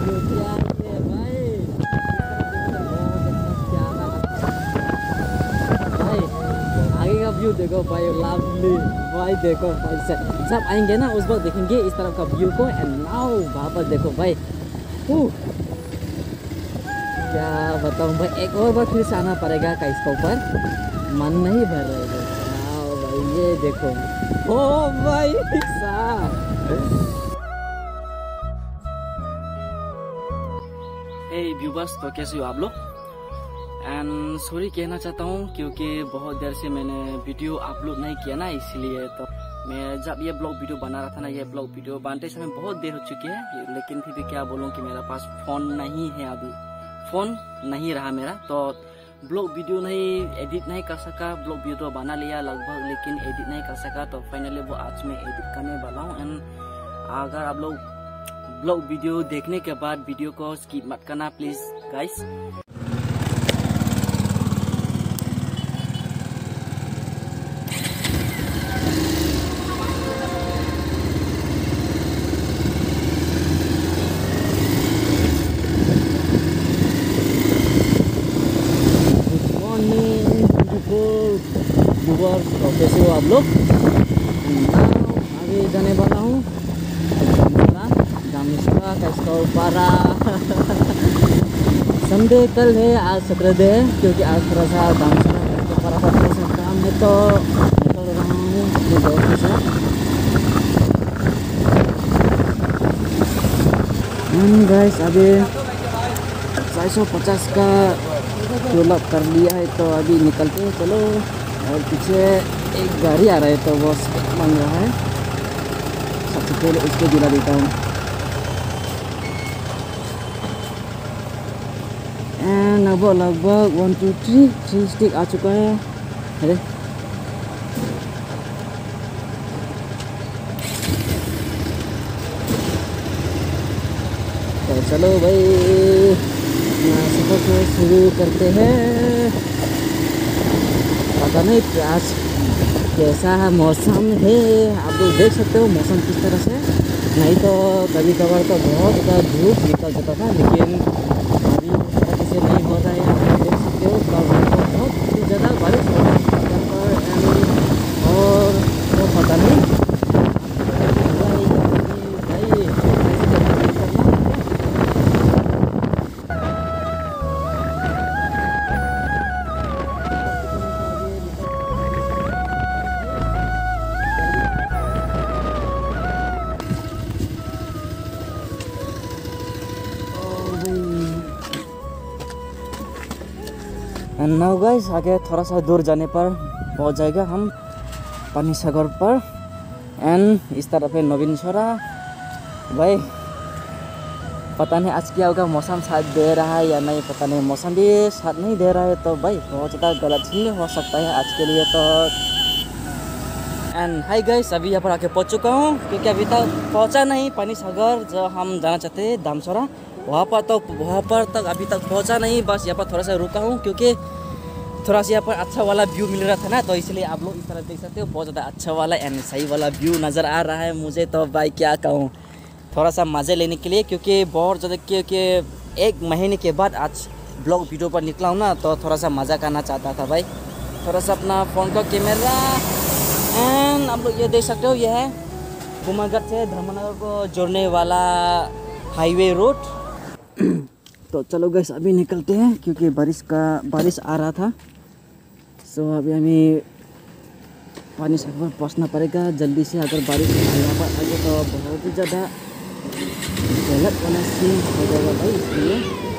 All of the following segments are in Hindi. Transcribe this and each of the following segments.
व्यू देखो भाई, लवली भाई। देखो भाई सब आएंगे ना उस वक्त देखेंगे इस तरफ का व्यू को। एंड नाउ वहाँ पर देखो भाई, क्या बताऊँ भाई, एक और बार फिर से आना पड़ेगा का इसके ऊपर, मन नहीं भर रहा है भाई। ये देखो ओ भाई साहब। हे व्यूवर्स, तो कैसे हो आप लोग? एंड सॉरी कहना चाहता हूँ क्योंकि बहुत देर से मैंने वीडियो अपलोड नहीं किया ना, इसलिए। तो मैं जब ये ब्लॉग वीडियो बना रहा था ना, ये ब्लॉग वीडियो बनाते समय बहुत देर हो चुकी है, लेकिन फिर भी क्या बोलूँ कि मेरे पास फोन नहीं है, अभी फोन नहीं रहा मेरा, तो ब्लॉग वीडियो नहीं एडिट नहीं कर सका। ब्लॉग वीडियो तो बना लिया लगभग, लेकिन एडिट नहीं कर सका। तो फाइनली वो आज मैं एडिट करने वाला हूँ। एंड अगर आप लोग ब्लॉग वीडियो देखने के बाद वीडियो को स्किप मत करना प्लीज गाइस। तो कैसे हो आप लोग? आगे जाने वाला हूँ दामसरा कैस्कौपारा। संडे कल है, आज सैटरडे है, क्योंकि आज थोड़ा सा दामसरा कैस्कौपारा का थोड़ा सा काम है, तो निकल रहा हूँ अपने दोस्त के साथ। गाइस अभी 450 का टोल कर लिया है, तो अभी निकलते हैं चलो। और पीछे एक गाड़ी आ रहा है, तो वो स्पीड मांग रहा है, सबसे पहले उसको दिला देता हूँ। एंड लगभग 1 2 3 स्टिक आ चुका है। अरे तो चलो भाई सफर को शुरू करते हैं। पता नहीं आज कैसा मौसम है, आप लोग देख सकते हो मौसम किस तरह से। नहीं तो कभी कभार तो बहुत ज़्यादा धूप निकल जाता था, लेकिन अभी उस तरह से नहीं हो रहा है। आप लोग देख सकते हो बहुत ज़्यादा बारिश हो रहा है और तो पता नहीं एंड नाउ गाइस आगे थोड़ा सा दूर जाने पर पहुंच जाएगा हम पानी सागर पर। एंड इस तरफ है नवीनसरा। भाई पता नहीं आज क्या होगा, मौसम साथ दे रहा है या नहीं, पता नहीं। मौसम भी साथ नहीं दे रहा है तो भाई बहुत ज़्यादा गलत ही हो सकता है आज के लिए तो। एंड हाय गाइस, अभी यहाँ पर आके पहुँच चुका हूँ, क्योंकि अभी तक पहुँचा नहीं पानी सागर जो हम जाना चाहते हैं दामसरा, वहाँ पर तक अभी तक पहुँचा नहीं। बस यहाँ पर थोड़ा सा रुका हूँ, क्योंकि थोड़ा सा यहाँ पर अच्छा वाला व्यू मिल रहा था ना, तो इसलिए आप लोग इस तरह देख सकते हो बहुत ज़्यादा अच्छा वाला एंड सही वाला व्यू नज़र आ रहा है मुझे। तो भाई क्या कहूँ, थोड़ा सा मज़े लेने के लिए, क्योंकि बहुत ज़्यादा क्योंकि 1 महीने के बाद आज ब्लॉग वीडियो पर निकला हूँ ना, तो थोड़ा सा मज़ा करना चाहता था भाई। थोड़ा सा अपना फ़ोन का कैमरा। एंड आप लोग ये देख सकते हो, यह है बुमागढ़ से धर्मनगर को जोड़ने वाला हाईवे रोड। तो चलो गाइस अभी निकलते हैं, क्योंकि बारिश आ रहा था। सो अभी हमें पानी सागर पहुंचना पड़ेगा जल्दी से। अगर बारिश यहाँ पर आ गई तो बहुत ही ज़्यादा गलत वाला सीन हो जाएगा भाई, इसलिए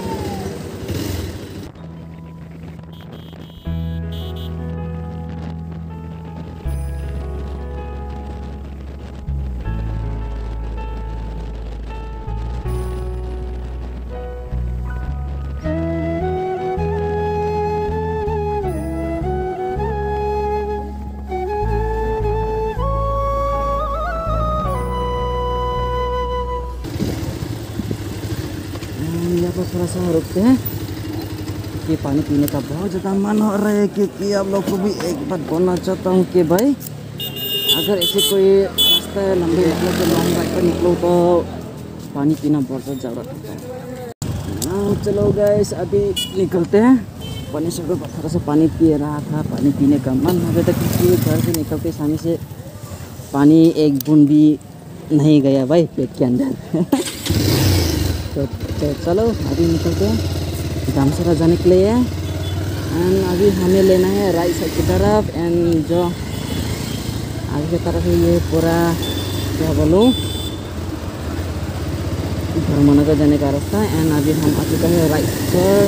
थोड़ा सा रुकते हैं, कि पानी पीने का बहुत ज़्यादा मन हो रहा है। क्योंकि आप लोग को भी एक बात बोलना चाहता हूँ कि भाई अगर ऐसे कोई रास्ता लंबे निकलो तो लॉन्ग ड्राइव पर निकलो तो पानी पीना बहुत ज़रूरत होता है। चलो गाइस अभी निकलते हैं। पानी से थोड़ा सा पानी पी रहा था, पानी पीने का मन अभी तक घर से निकल के सामने से पानी एक बूंद भी नहीं गया भाई पेट के अंदर। तो चलो अभी निकलते हैं दामसरा जाने के लिए। एंड अभी हमें लेना है राइट साइड की तरफ। एंड जो आगे की तरफ है ये पूरा क्या बोलूँ धर्मनगर जाने का रास्ता। एंड अभी हम आ चुके हैं राइट पर।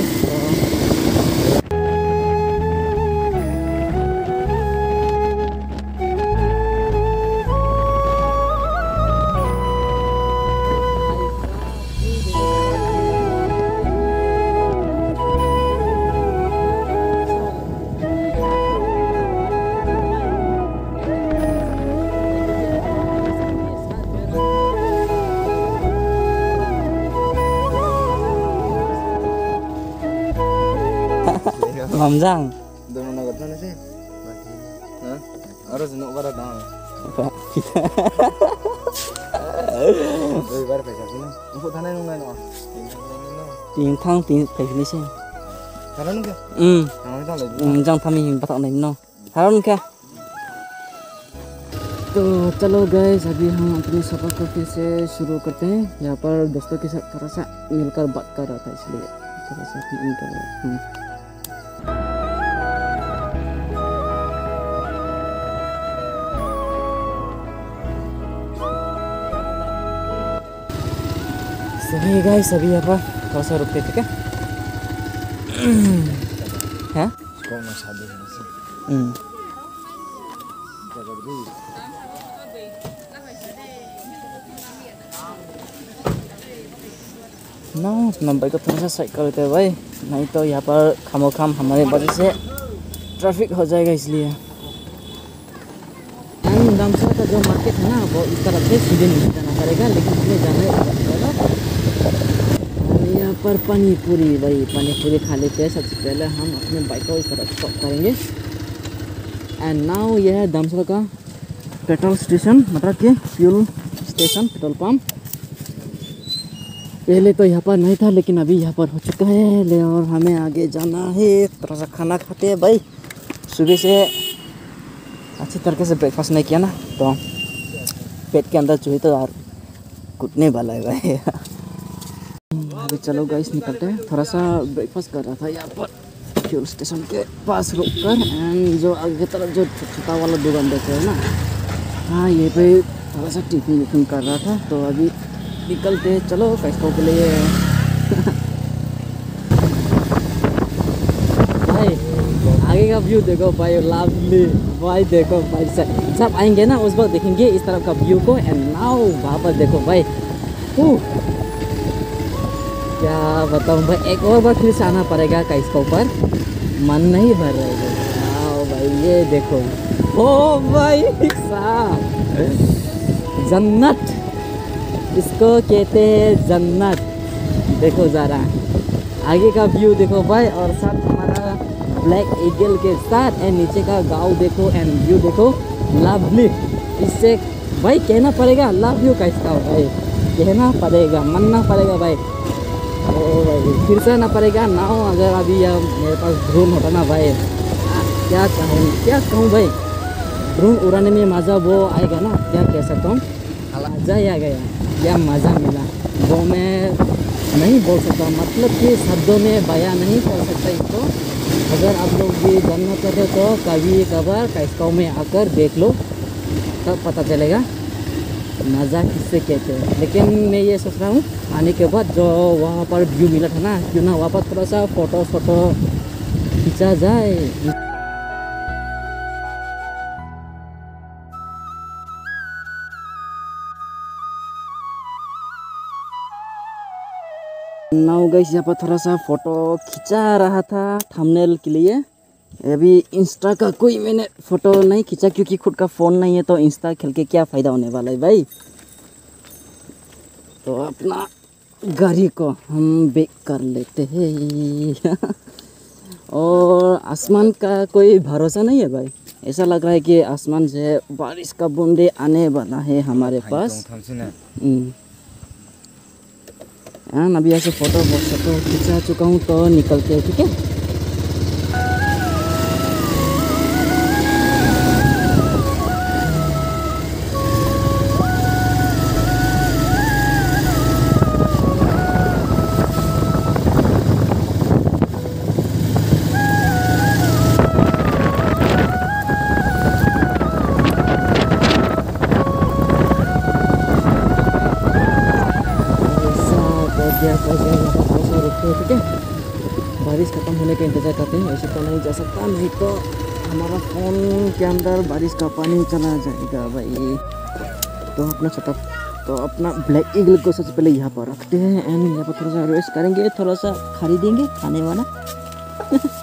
Mamjang. Dono nagot mana sih? Hah? Harus nuk barat dah. Oi bar pesa sini. Untuk tanah nungai no. Tiếng thang tiếng phải cái gì? Tanah nungai. Nungai tak lagi. Jang thami batak नहीं no. Haron क्या? तो चलो गाइस अभी हम अपने सफर को फिर से शुरू करते हैं। यहाँ पर दोस्तों के साथ थोड़ा सा मिलकर बात कर रहा था इसलिए थोड़ा सा इनका सही गाइस अभी यहाँ पर थोड़ा सा रुकते ठीक है। हैं? Kau nak sadar ni sih. Jaga dulu. ना अपना बाइक को थोड़ा सा साइड कर लेते हैं भाई, नहीं तो यहाँ पर खामोखाम हमारे वजह से ट्रैफिक हो जाएगा इसलिए। दामसरा का जो मार्केट है ना वो इस तरफ से सीधे नहीं जाना पड़ेगा, लेकिन हमें जाना है। यहाँ पर पानी पूरी भाई पानी पूरी खा लेते हैं। सबसे पहले हम अपने बाइक को इस तरफ स्टॉप करेंगे। एंड नाउ यह है दामसरा का पेट्रोल स्टेशन, मतलब कि फ्यूल स्टेशन, पेट्रोल पंप। पहले तो यहाँ पर नहीं था लेकिन अभी यहाँ पर हो चुका है ले। और हमें आगे जाना है, थोड़ा सा खाना खाते हैं भाई। सुबह से अच्छी तरीके से ब्रेकफास्ट नहीं किया ना तो पेट के अंदर चूहे तो यार कुटने वाला है भाई। अभी चलो गाइस निकलते हैं। थोड़ा सा ब्रेकफास्ट कर रहा था यहाँ पर फ्यूल स्टेशन के पास रुक कर। एंड जो आगे की तरफ जो छोटा वाला दुकान देते हैं ना, हाँ ये पे थोड़ा सा टिफिन कर रहा था। तो अभी निकलते चलो कैसको के लिए। भाई आगे का व्यू देखो भाई, लवली भाई। देखो भाई सब आएंगे ना उस वक्त देखेंगे इस तरफ का व्यू को। एंड नाउ वहाँ पर देखो भाई, क्या बताऊँ भाई, एक और बार फिर से आना पड़ेगा का इसके ऊपर, मन नहीं भर रहा है भाई। ये देखो ओ भाई साहब, जन्नत इसको कहते हैं, जन्नत। देखो ज़रा आगे का व्यू देखो भाई, और साथ हमारा ब्लैक ईगल के साथ। एंड नीचे का गांव देखो एंड व्यू देखो, लवली। इससे भाई कहना पड़ेगा लव यू का इसका भाई, कहना पड़ेगा, मानना पड़ेगा भाई। ओ भाई फिर से ना पड़ेगा ना। अगर अभी यह मेरे पास ड्रोन होता ना भाई, क्या कहूँ भाई, ड्रोन उड़ाने में मज़ा वो आएगा ना, क्या कह सकता हूँ, मज़ा ही आ गया या मज़ा मिला वो मैं नहीं बोल सकता। मतलब कि शब्दों में बयां नहीं कर सकता इसको। अगर आप लोग भी जानना चाहते तो कभी कभार कैसको में आकर देख लो, तब पता चलेगा मज़ा किससे कहते हैं। लेकिन मैं ये सोच रहा हूँ आने के बाद जो वहाँ पर व्यू मिला था ना, क्यों ना वहाँ पर थोड़ा सा फ़ोटो खींचा जाए। नाउ गाइस यहाँ पर थोड़ा सा फ़ोटो खींचा रहा था थंबनेल के लिए। अभी इंस्टा का कोई मैंने फ़ोटो नहीं खींचा क्योंकि खुद का फ़ोन नहीं है, तो इंस्टा खेल के क्या फ़ायदा होने वाला है भाई। तो अपना गाड़ी को हम बेक कर लेते हैं। और आसमान का कोई भरोसा नहीं है भाई, ऐसा लग रहा है कि आसमान से बारिश का बूंदे आने वाला है हमारे पास। एंड अभी ऐसे फोटो खिंचा चुका हूँ तो निकलते हैं, ठीक है। ठीक है, बारिश खत्म होने का इंतज़ार करते हैं। ऐसे तो नहीं जा सकता, नहीं तो हमारा फ़ोन के अंदर बारिश का पानी चला जाएगा भाई। तो अपना ब्लैक ईगल को सबसे पहले यहाँ पर रखते हैं एंड यहाँ पर थोड़ा सा रेस्ट करेंगे, थोड़ा सा खरीदेंगे खाने वाला।